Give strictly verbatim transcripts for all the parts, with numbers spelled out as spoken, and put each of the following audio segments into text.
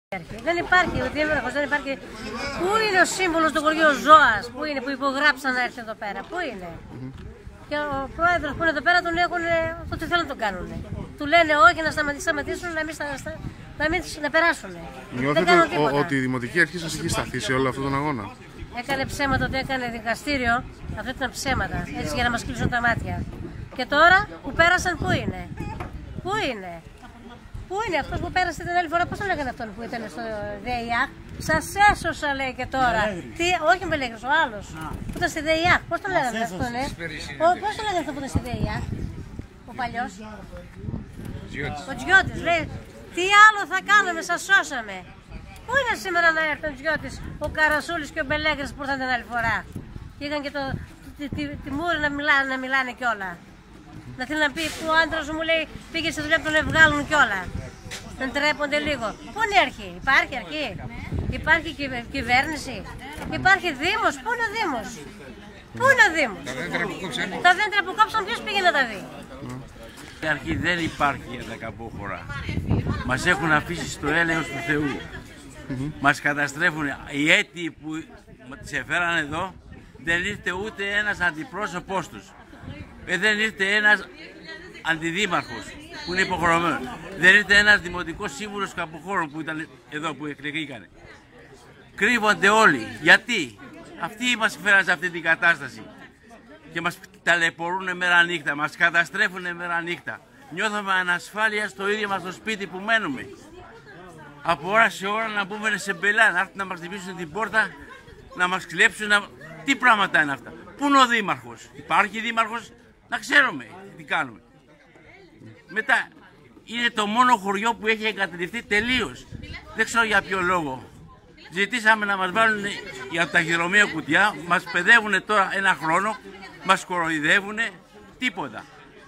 Δεν υπάρχει ο δήμαρχος, δεν υπάρχει. Πού είναι ο σύμβολος του χωριού Ζώας, πού είναι, που υπογράψαν να έρθει εδώ πέρα, πού είναι. Mm-hmm. Και ο πρόεδρος που είναι εδώ πέρα τον έχουν το τι θέλουν να τον κάνουν. Του λένε όχι να σταματήσουν, να μην, στα, να μην να περάσουν. Νιώθετε ότι η Δημοτική Αρχή σας έχει σταθεί σε όλο αυτόν τον αγώνα? Έκανε ψέματα ότι έκανε δικαστήριο, αυτό ήταν ψέματα, έτσι για να μας κλείσουν τα μάτια. Και τώρα που πέρασαν, πού είναι, πού είναι. Πού είναι αυτός που πέρασε την άλλη φορά, πώς τον λέγανε αυτόν που ήταν στο ΔΕΙΑΚ? Σας έσωσα, λέει, και τώρα. Τι, όχι με λέγες, ο άλλος που ήταν στη ΔΕΙΑΚ. Πώς τον λέγανε αυτόν, ε? Πώς τον λέγανε αυτό που ήταν στη ΔΕΙΑΚ, ο παλιός? Ο Τζιώτης, λέει, τι άλλο θα κάνουμε, σας σώσαμε. Πού είναι σήμερα να έρθει ο Τζιώτης, ο Καρασούλης και ο Μπελέγκρης που ήρθαν την άλλη φορά? Και είχαν και το, τη, τη, τη μούρη να μιλάνε, να μιλάνε κιόλα. Να θέλει να πει που ο άντρας μου λέει πήγε στη δουλειά που τον βγάλουν κιόλα. Δεν τρέπονται λίγο. Πού είναι η αρχή, υπάρχει αρχή, υπάρχει κυβέρνηση, υπάρχει Δήμος, πού είναι ο Δήμος, πού είναι ο Δήμος? Τα δέντρα που κόψαν, τα δέντρα που κόψαν ποιος πήγε να τα δει? Η αρχή δεν υπάρχει για τα καπόχωρα. Μας έχουν αφήσει στο έλεος του Θεού. Mm-hmm. Μας καταστρέφουν. Οι αίτιοι που τις έφεραν εδώ δεν ήρθε ούτε ένας αντιπρόσωπός τους. Ε, δεν ήρθε ένας αντιδήμαρχος που είναι υποχρεωμένος. Δεν ήρθε ένας δημοτικός σύμβουλος καποχώρων που ήταν εδώ που εκλεγήκανε. Κρύβονται όλοι. Γιατί? Αυτοί μας φέραν σε αυτή την κατάσταση. Και μας ταλαιπωρούν μέρα νύχτα, μας καταστρέφουν μέρα νύχτα. Νιώθουμε ανασφάλεια στο ίδιο μας το σπίτι που μένουμε. Από ώρα σε ώρα να μπούμε σε μπελά, να έρθουν να μας χτυπήσουν την πόρτα, να μας κλέψουν. Να... Τι πράγματα είναι αυτά? Πού είναι ο δήμαρχος? Υπάρχει δήμαρχος? Να ξέρουμε τι κάνουμε. Μετά, είναι το μόνο χωριό που έχει εγκαταλειφθεί τελείως. Δεν ξέρω για ποιο λόγο. Ζητήσαμε να μας βάλουν για τα ταχυδρομεία κουτιά, μας παιδεύουν τώρα ένα χρόνο, μας κοροϊδεύουν, τίποτα.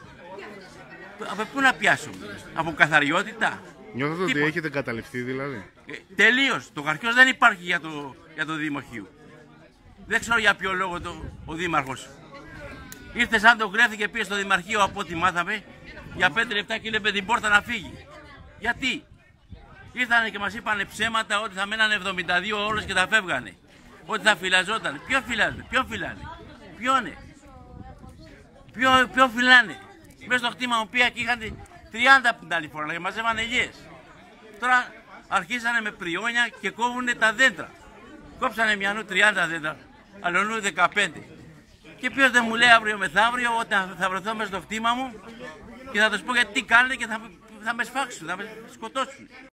Από πού να πιάσουμε? Από καθαριότητα? Νιώθετε ότι έχετε εγκαταλειφθεί δηλαδή? Ε, τελείως. Το χαρτιός δεν υπάρχει για το, για το Δημοχείο. Δεν ξέρω για ποιο λόγο το, ο δήμαρχος. Ήρθε σαν το κλέφτη και πήγε στο Δημαρχείο από ό,τι μάθαμε για πέντε λεπτά και έλεγε την πόρτα να φύγει. Γιατί? Ήρθανε και μας είπανε ψέματα ότι θα μένανε εβδομήντα δύο ώρες και θα φεύγανε. Ότι θα φυλαζόταν. Ποιο φυλάζεται? Ποιο φυλάνε? Ποιο είναι? Ποιο, ποιο φυλάνε? Μέσα στο χτήμα μου πήγα και είχαν τριάντα την άλλη φορά και μαζεύανε ελιές. Τώρα αρχίσανε με πριόνια και κόβουνε τα δέντρα. Κόψανε μιανού τριάντα δέντρα, αλλονού δεκαπέντε. Και ποιος δεν μου λέει αύριο μεθαύριο όταν θα βρεθώ μέσα στο χτήμα μου και θα τους πω γιατί τι κάνετε και θα, θα με σφάξουν, θα με σκοτώσουν.